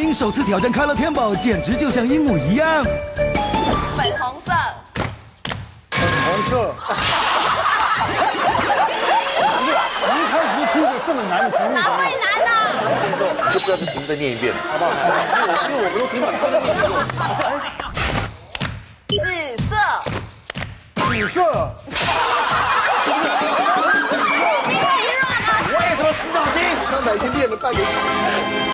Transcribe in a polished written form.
明首次挑战开乐天宝，简直就像鹦鹉一样。 粉红色。 粉红色。不是，一开始就出个这么难的题目。 哪会难呢？ 就不要再停再念一遍了，好不好？因为我们都听不懂。 紫色。 紫色。 因为乱啊！ 为什么死脑筋？刚才已经练了半个小时。